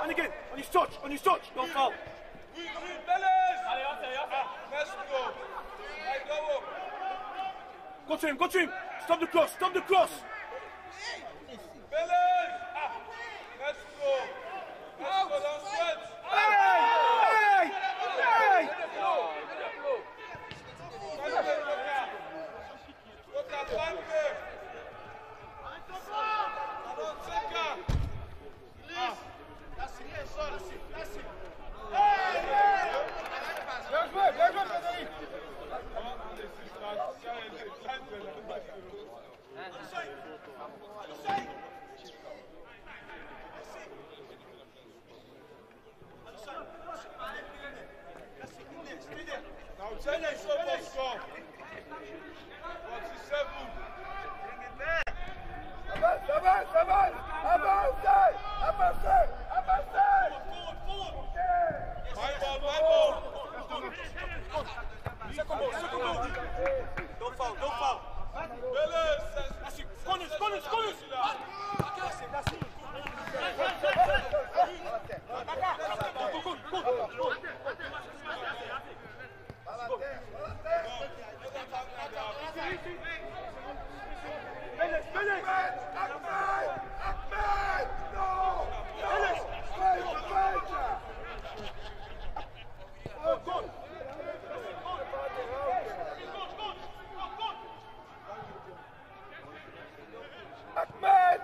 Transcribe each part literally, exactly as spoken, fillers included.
And again, on his touch, on his touch, don't foul. Go to him, go to him. Stop the cross, stop the cross. Hey! Hey! Hey! Don't foul, don't foul. That's it. Corners, corners, corners. That's it, that's it. Go, go, go, go. Meles, Meles. Ahmed, Ahmed, no. Meles. Oh, go. Ahmed!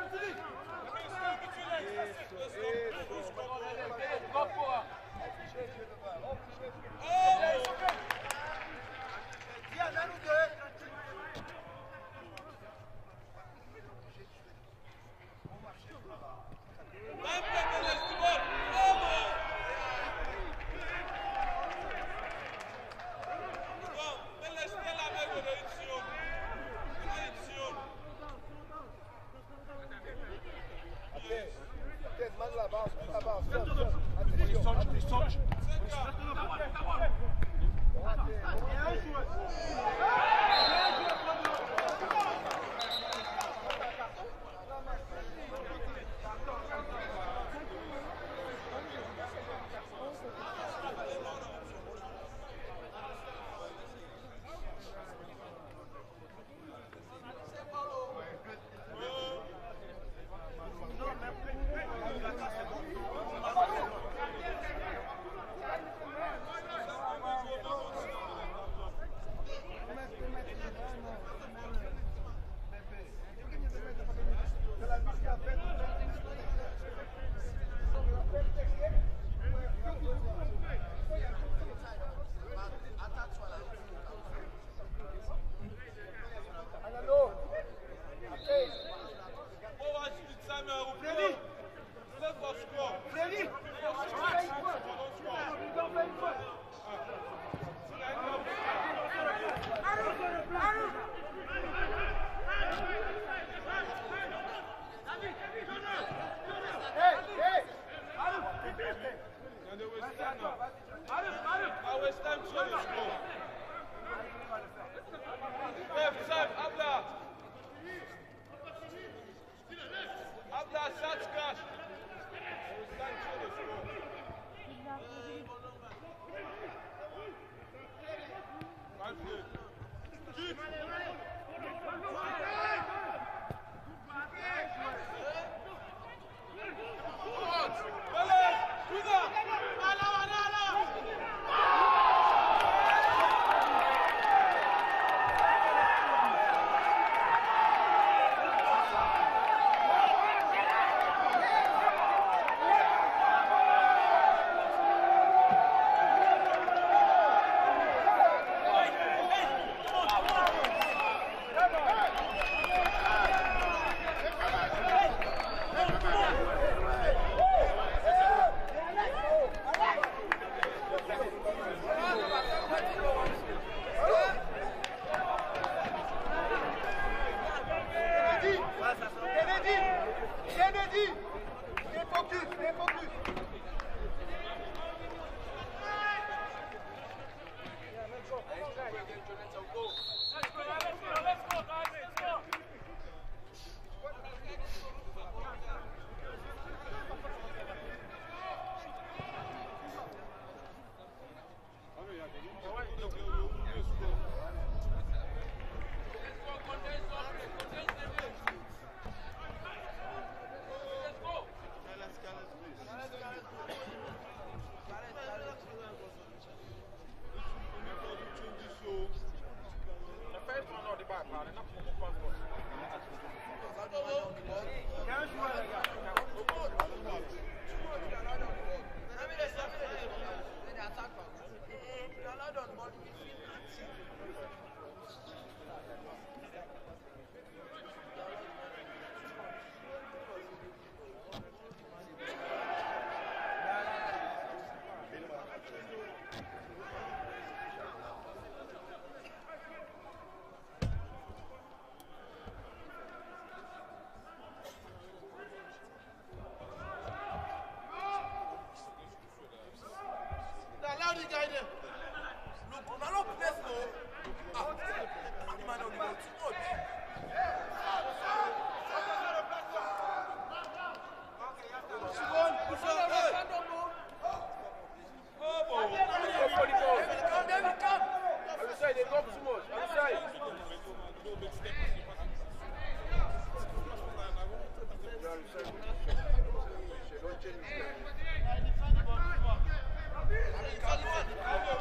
Allez,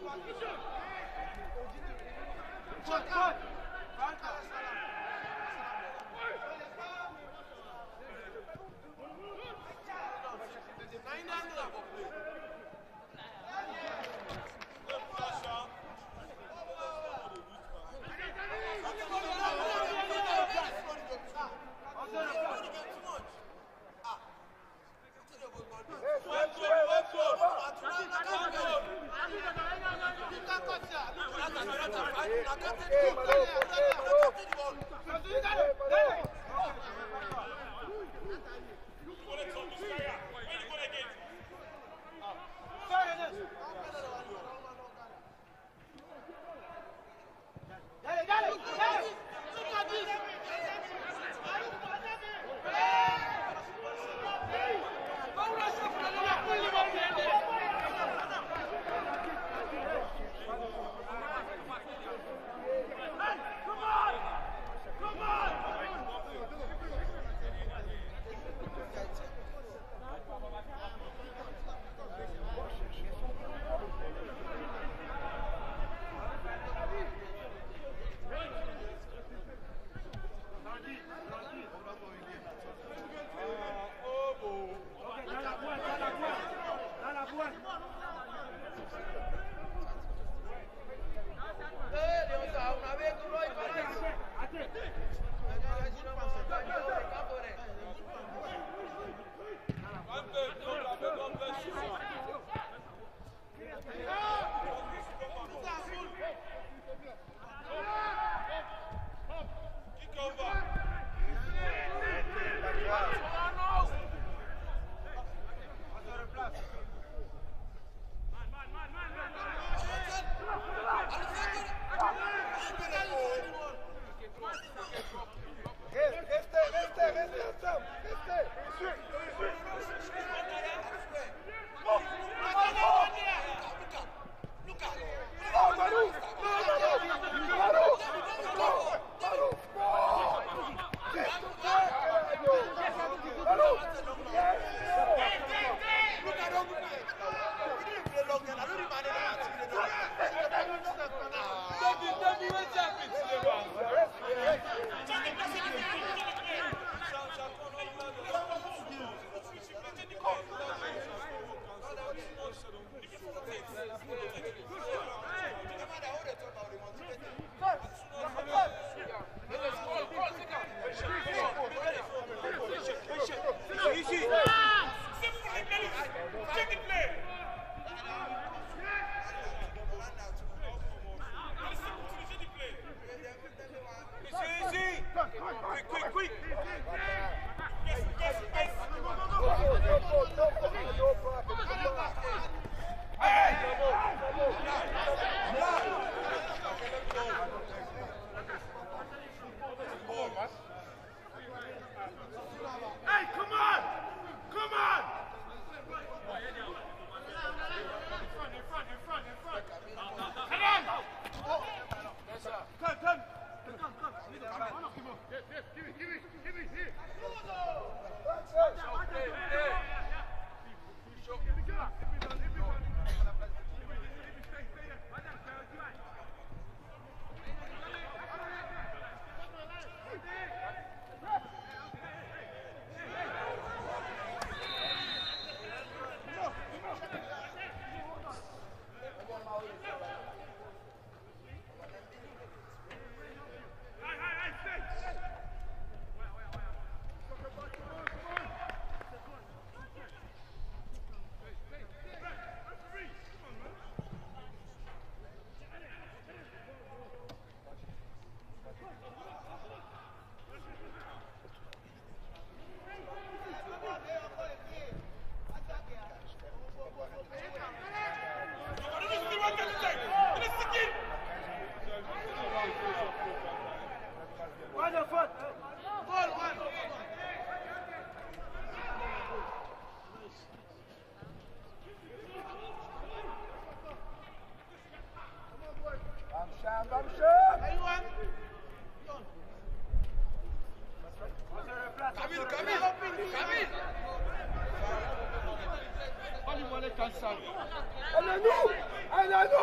Allez nous! Allez nous!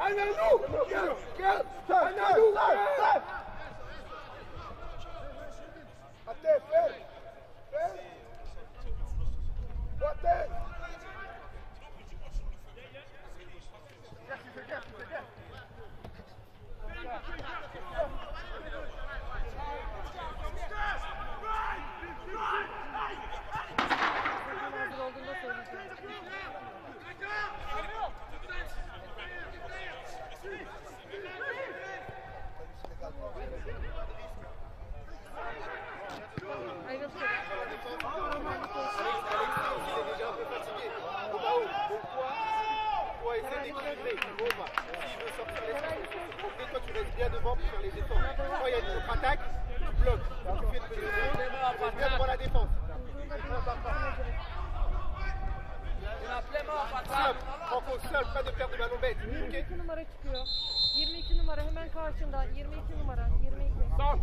yirmi iki numara çıkıyor. yirmi iki numara hemen karşında. yirmi iki numara. yirmi iki. Son.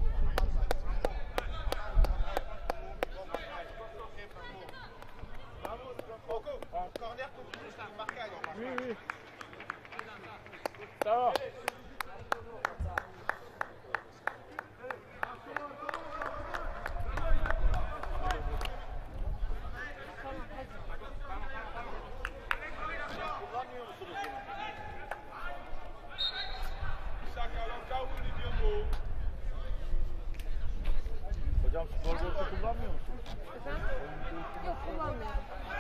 Oui, oui. Ça va. Hocam spor botu kullanmıyor musunuz? Efendim? Yok, kullanmıyorum.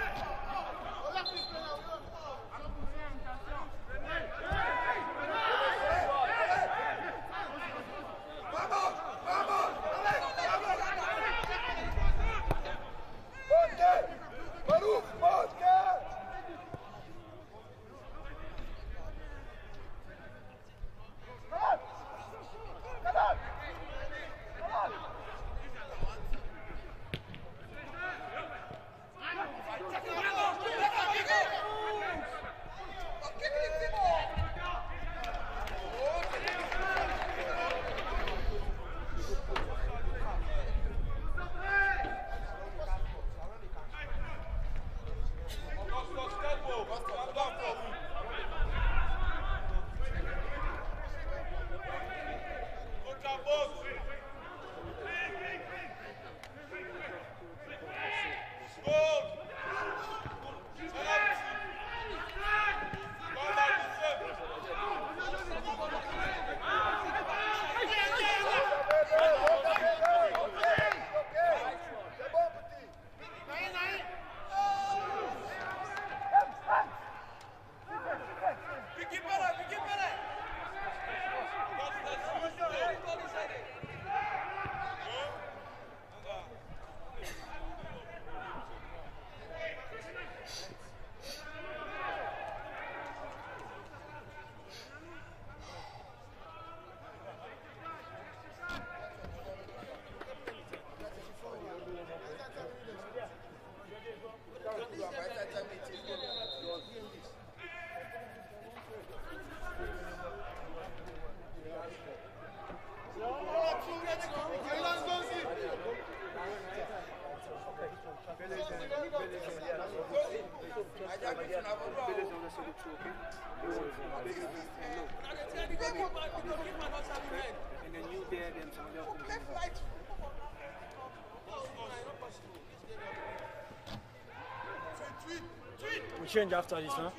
We change after this, huh?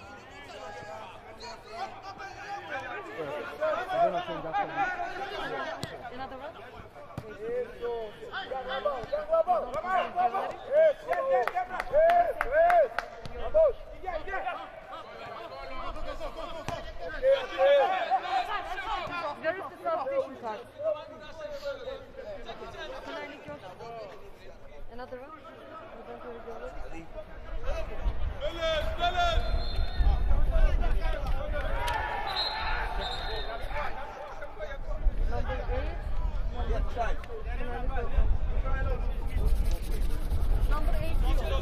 Another one? Where is the substation card? Another one? Belen, Belen! Number eight. Number eight.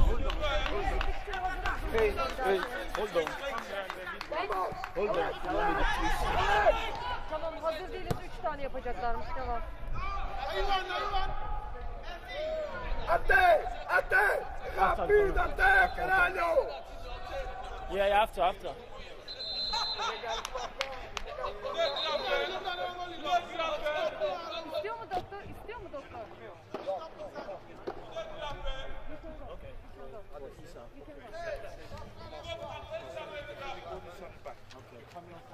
Hey, hey, hold on. Hold on. Tamam, hazır değiliz. Üç tane yapacaklarmış. Devam. Ate! Ate! Rapide, ate! Caralho! Yeah, after, after.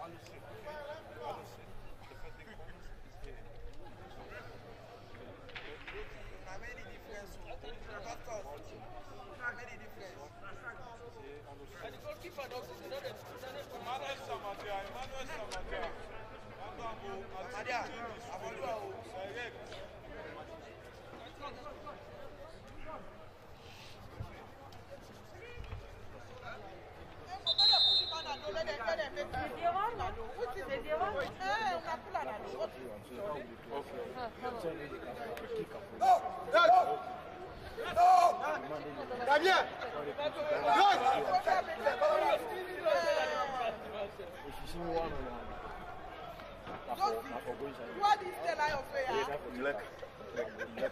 Hediye var mı? Hediye var mı? Ha, tamam. Très bien. What is the line of prayer? Black. Black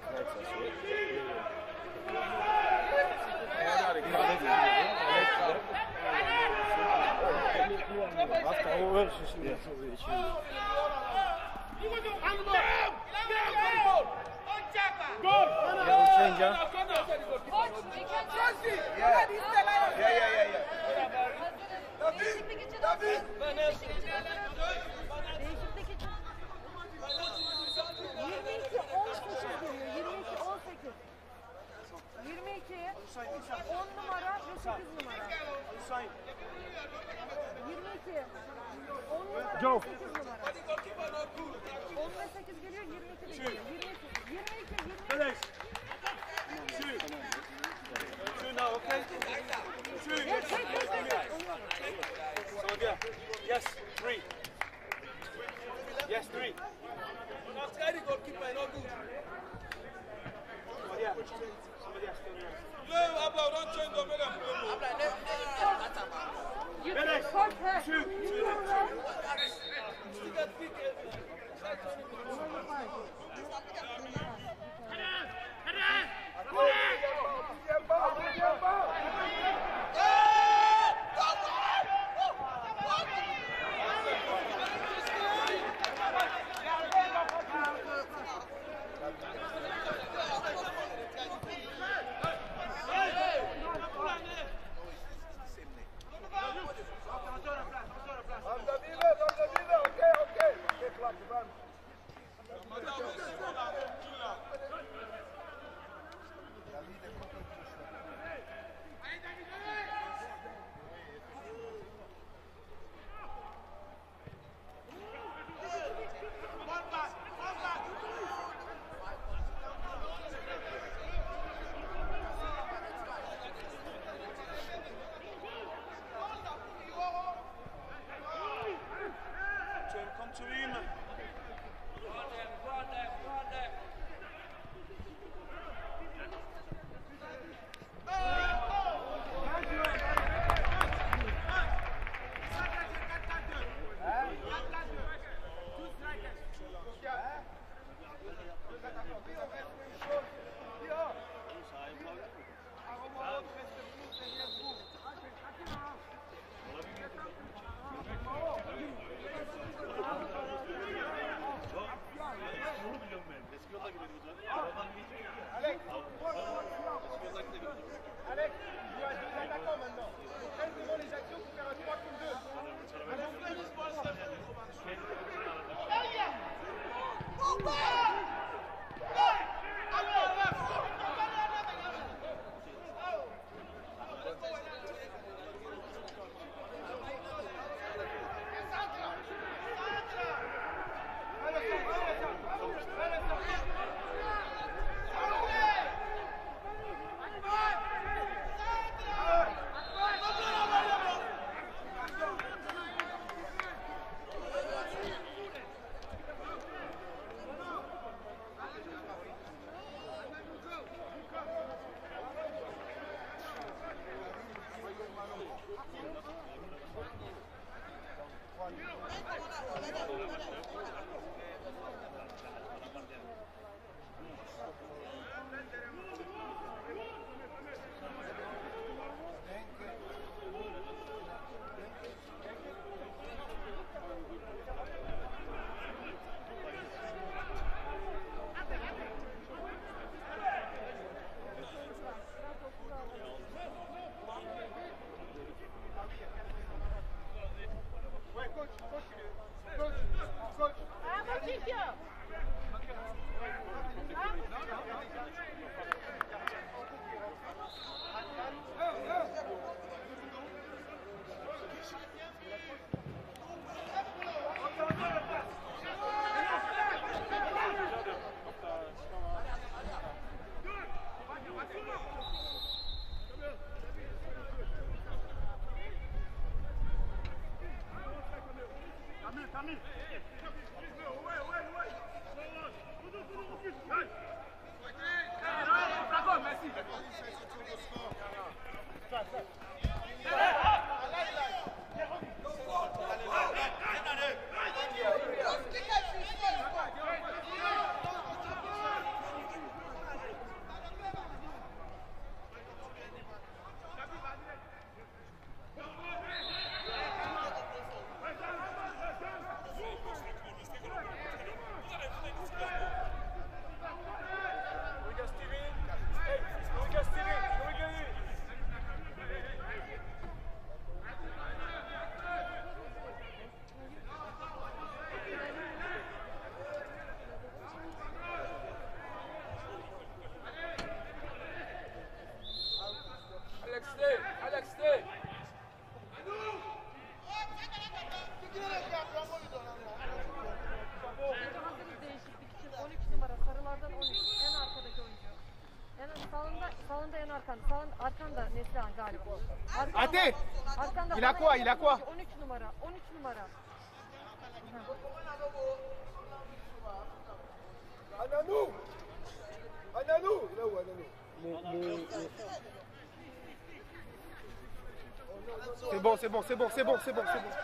Değişiklik için hazır. Değişiklik için hazır. Değişiklik için. yirmi iki on sekiz geliyor. yirmi iki on sekiz. yirmi iki on numara ve sekiz numara. yirmi iki on numara ve sekiz numara. on ve sekiz geliyor. yirmi iki de geliyor. yirmi iki yirmi iki yirmi iki. Two. Two now, okay? Two. Yes, yes, yes, yes. So again. Yes, three. Yes, three. Now try the goalkeeper, not good. Somebody else. Somebody else. No, Abla, don't change the middle. You Finish. can cut her. Two. Two. Still got big. Come to him. Alex, tu as deux attaquants maintenant. Prends devant les actions pour faire un trois contre deux. Ouais, coach, coach. Hâtez! Il a quoi? Il a quoi? on üç numara. on üç numara. Ananou! Ananou! Là où Ananou? C'est bon, c'est bon, c'est bon, c'est bon, c'est bon, c'est bon.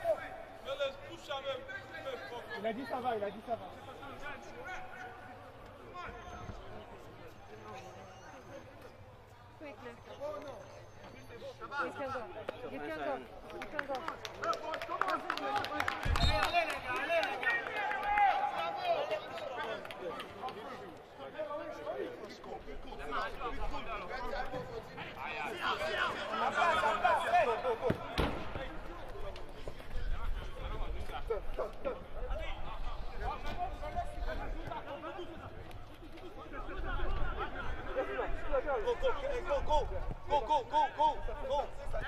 Il a dit ça va, il a dit ça va. Quickly. You can go. You can go. You can go. Go, go, go, go, go, go, go, go.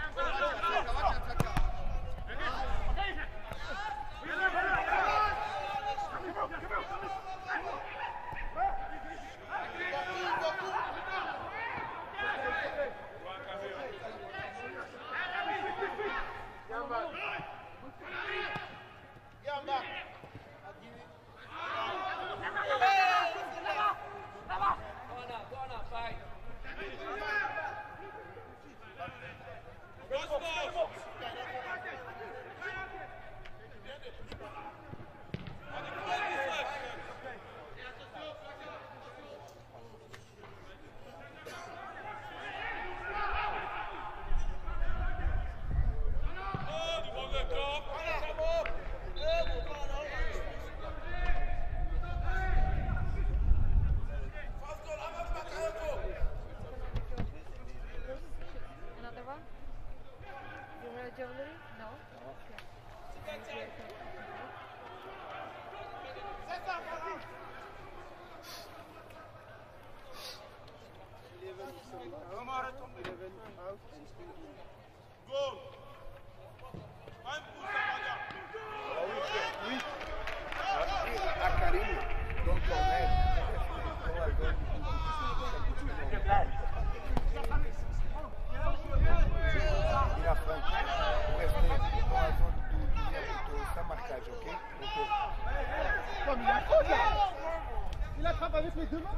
Il attrape avec les deux mains.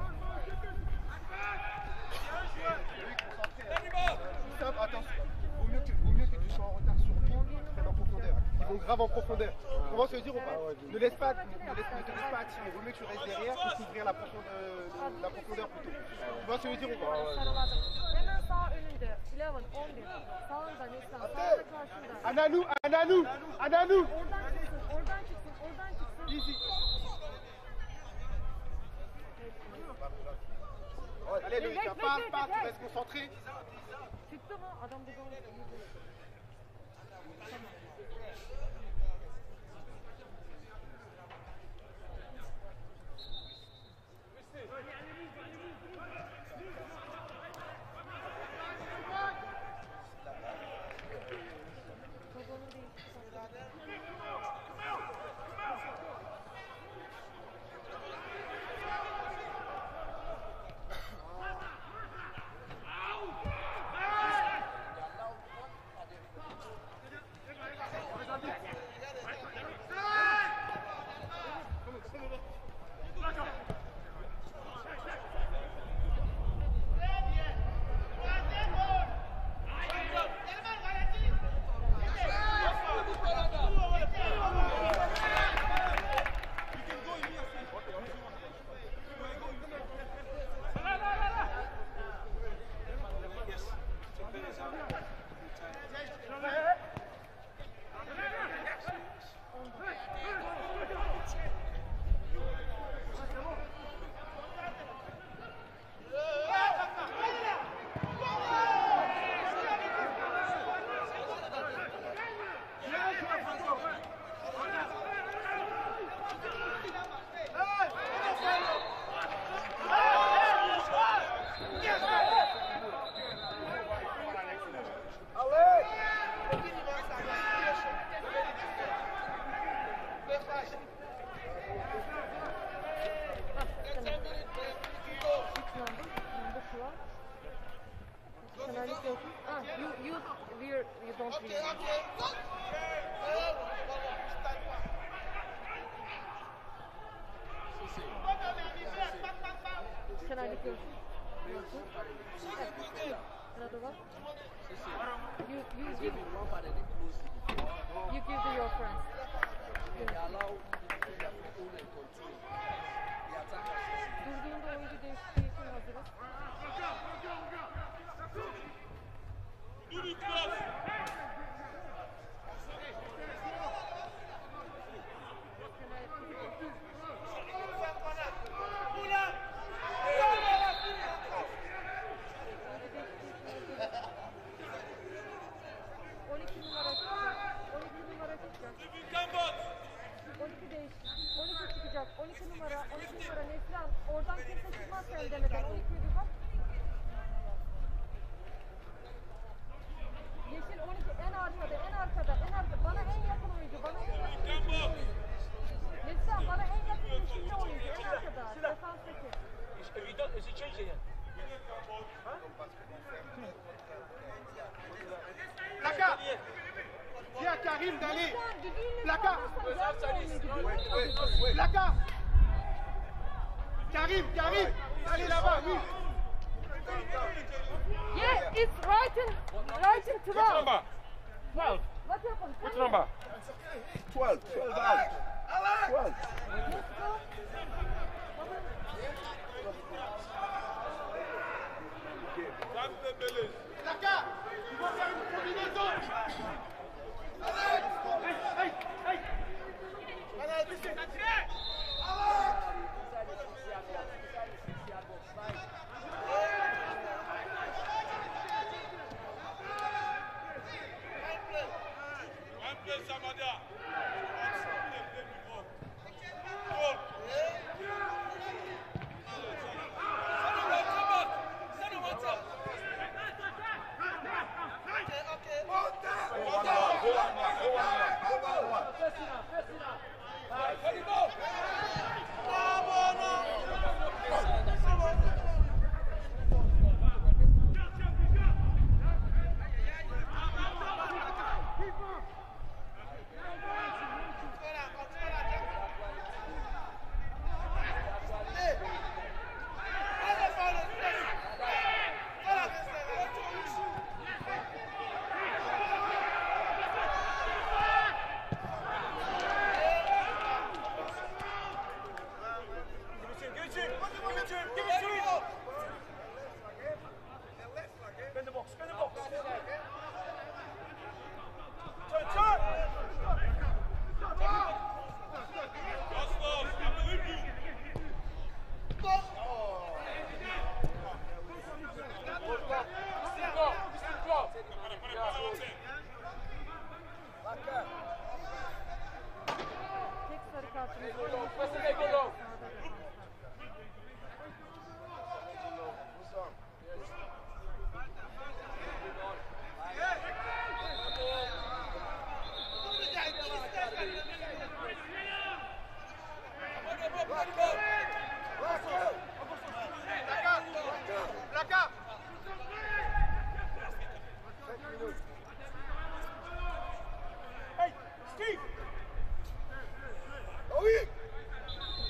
Attention, vaut mieux, que, vaut mieux que tu sois en retard sur lui, très en profondeur. Ils vont grave en profondeur. Comment se dire ou pas? Ne laisse pas, ne, laisse, ne te laisse pas attirer. Vaut mieux que tu restes derrière pour couvrir la profondeur, la profondeur plutôt. Tu vois ce que je veux dire ou pas? Hemen sağ önünde. Leone on bir. Sağında Neslihan. Sağında karşında. Ananou, Ananou, Ananou. Oradan çıksın, oradan çıksın, oradan çıksın. Easy. Allez Loïc, pars, pars, tu restes concentré. Çıktı mı? Adam burada onu Tamam. Togo'nun değil. Ah, you, you, we're, you don't Okay, read. okay. Can I lick yours? Another one? You, you give, you give to your friends. Durduğunda oyuncu değişikliği için hazırız. on iki numara on iki numara çıkacak. on iki değiş. on iki çıkacak. on iki numara. on iki numara Neslihan. Oradan kimse çıkmaz sen demeden. on ikiye bir bak. Yeşil on iki en arkada, en arkada, en arkada. Bana en yakın oyuncu, bana en yakın oyuncu. Neslihan bana en yakın yeşilli oyuncu, en arkada. Defanstaki. It's evident, it's a change here. Placard. Dis à Karim d'aller. Placard. Placard. Karim, Karim. Allez là-bas, oui. Yeah, it's right in, right in Which twelve. number? Twelve. What happened? Which number? Twelve. Twelve. Alex. Twelve. Let's go. Placard. Il va faire une combinaison. Allez. Hey, hey, hey. Tek sarı kartımız var. Placard. Hey, Steve. Ah oui.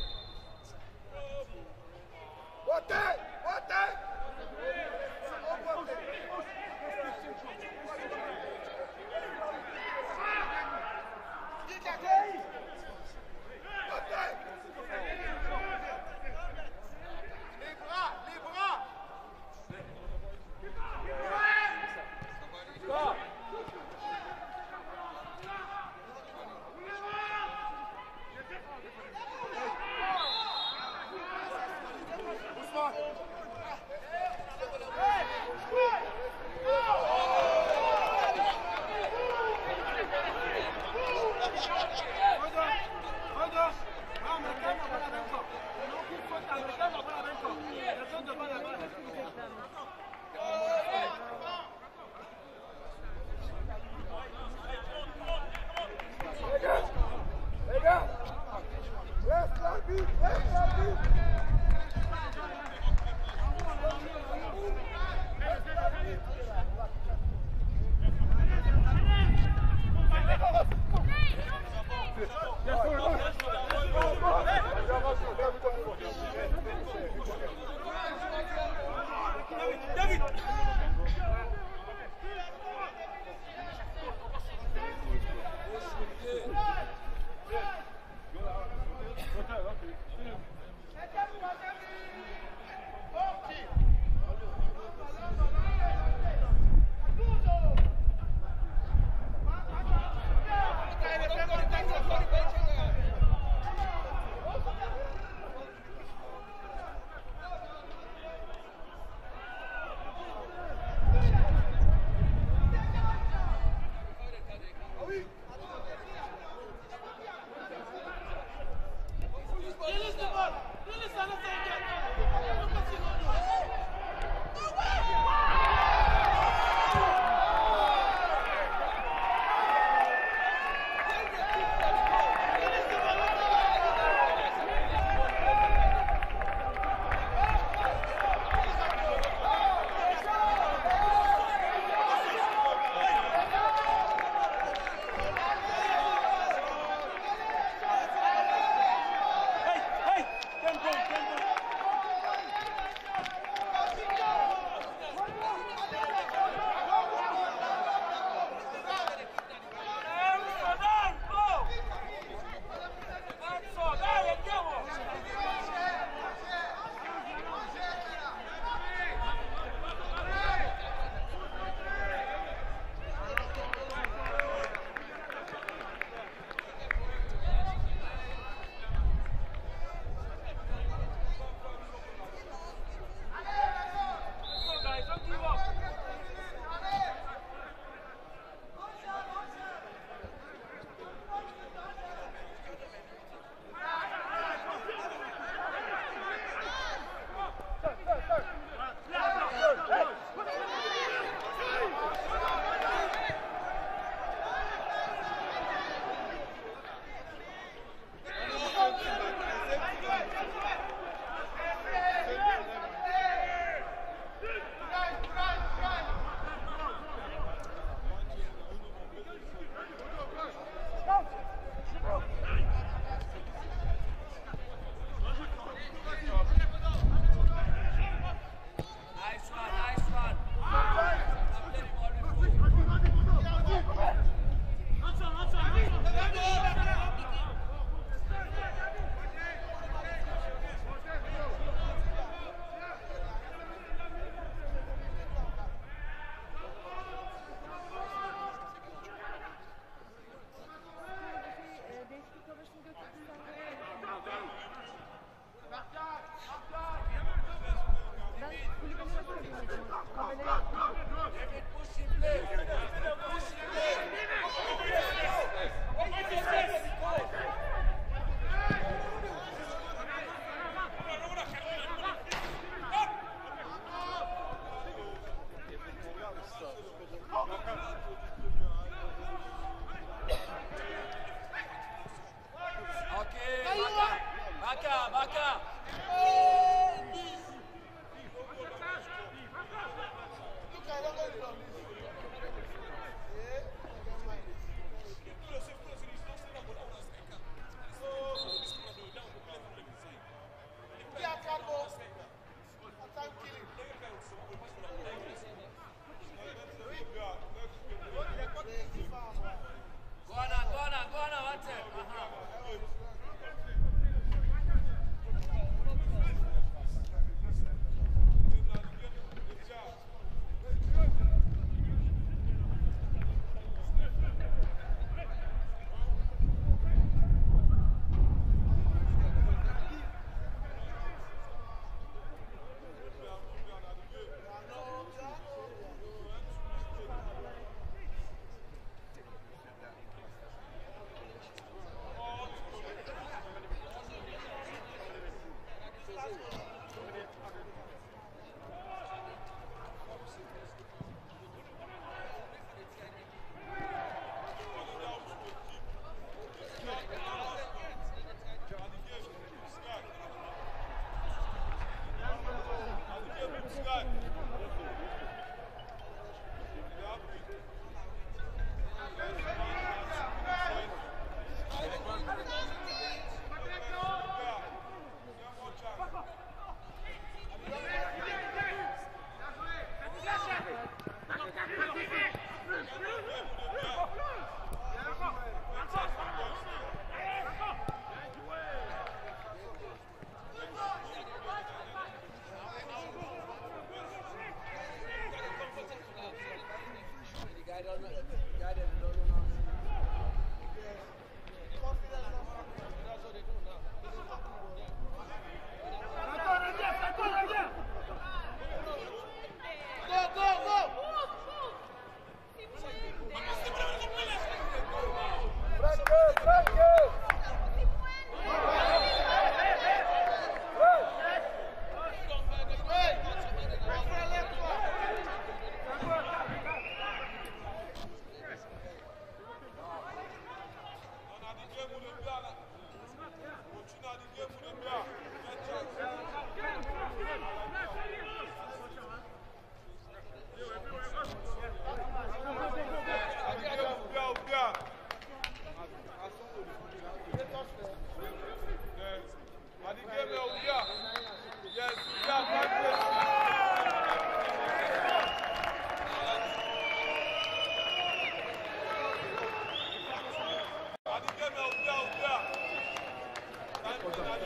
Go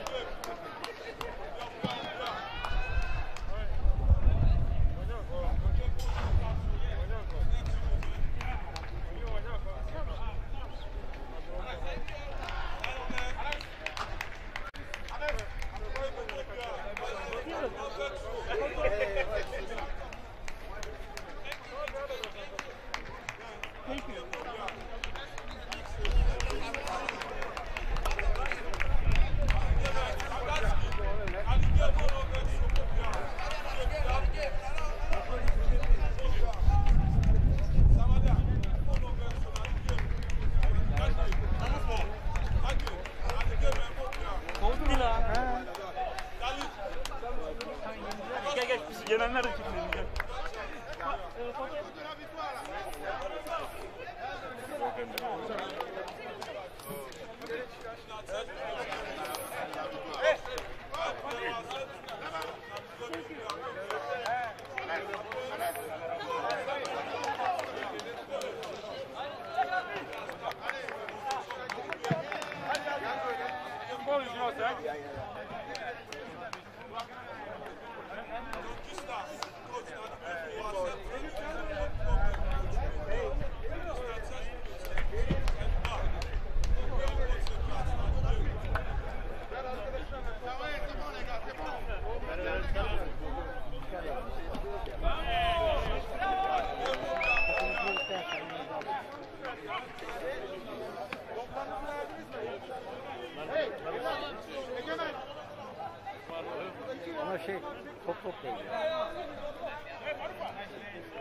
Gel gel biz gelenler de çekinelim gel. Ball is yours, eh? Ama şey top top değil.